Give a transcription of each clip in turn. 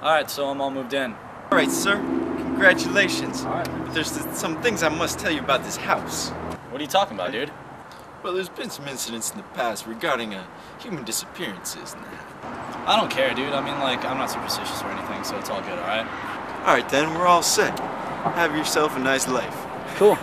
Alright, so I'm all moved in. Alright, sir. Congratulations. Alright. But there's some things I must tell you about this house. What are you talking about, dude? Well, there's been some incidents in the past regarding human disappearances. I don't care, dude. I mean, like, I'm not superstitious or anything, so it's all good, alright? Alright then, we're all set. Have yourself a nice life. Cool.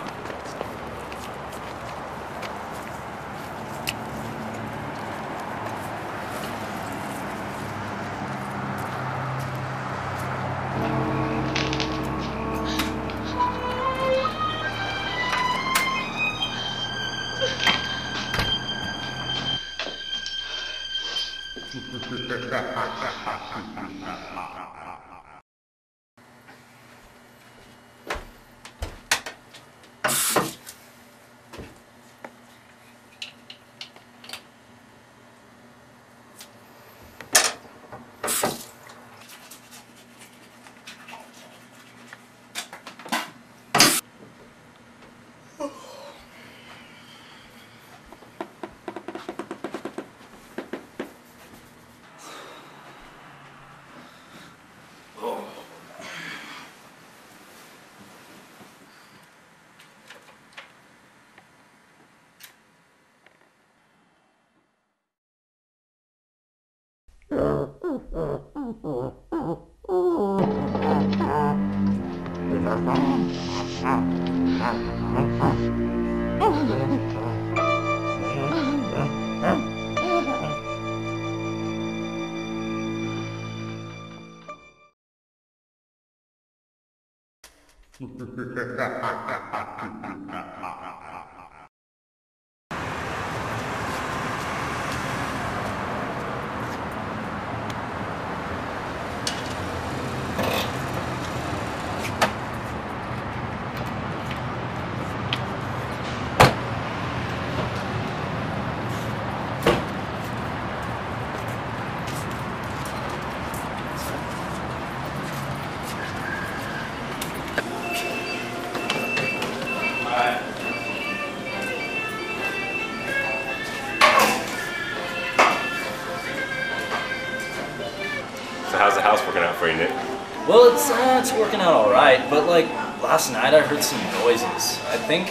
So how's the house working out for you, Nick? Well, it's working out alright, but like, last night I heard some noises. I think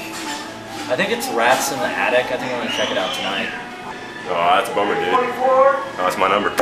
it's rats in the attic. I think I'm gonna check it out tonight. Oh, that's a bummer, dude. Oh, that's my number.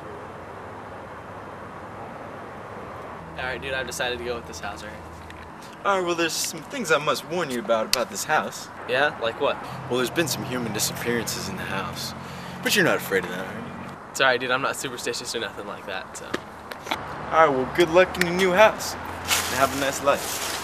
Alright, dude, I've decided to go with this house right here. Alright, well, there's some things I must warn you about this house. Yeah? Like what? Well, there's been some human disappearances in the house. But you're not afraid of that, are you? It's alright, dude. I'm not superstitious or nothing like that, so. Alright, well, good luck in your new house. And have a nice life.